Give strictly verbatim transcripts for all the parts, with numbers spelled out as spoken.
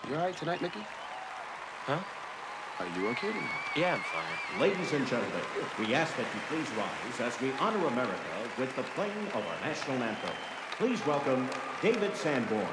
You all right tonight, Mickey? Huh? Are you okay tonight? Yeah, I'm fine. Ladies and gentlemen, we ask that you please rise as we honor America with the playing of our national anthem. Please welcome David Sanborn.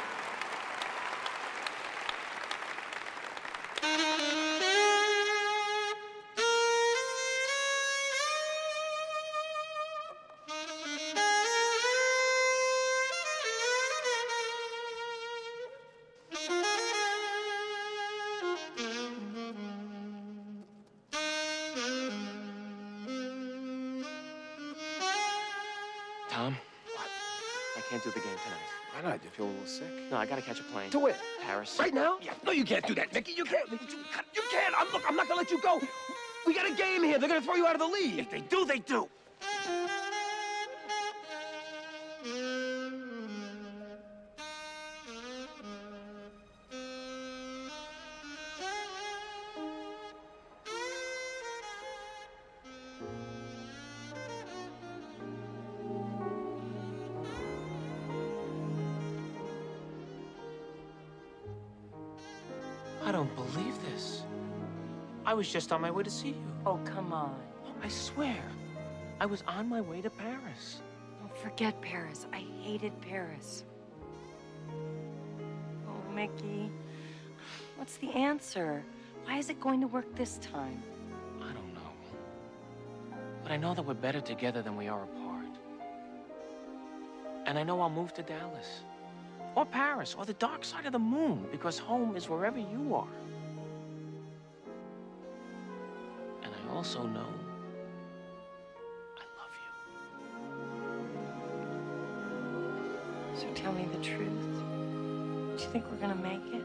Tom? What? I can't do the game tonight. Why not? You feel a little sick? No, I gotta catch a plane. To where? Paris. Right now? Yeah. No, you can't do that, Mickey. You can't. You you can't. I'm, look, I'm not gonna let you go. We got a game here. They're gonna throw you out of the league. If they do, they do. I don't believe this. I was just on my way to see you. Oh, come on. I swear. I was on my way to Paris. Oh, forget Paris. I hated Paris. Oh, Mickey. What's the answer? Why is it going to work this time? I don't know. But I know that we're better together than we are apart. And I know I'll move to Dallas. Or Paris, or the dark side of the moon, because home is wherever you are. And I also know I love you. So tell me the truth. Do you think we're gonna make it?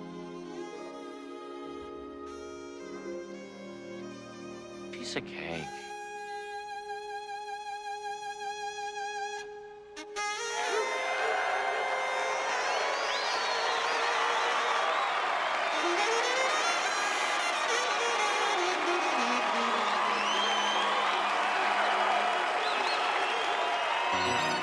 Piece of cake. Thank you.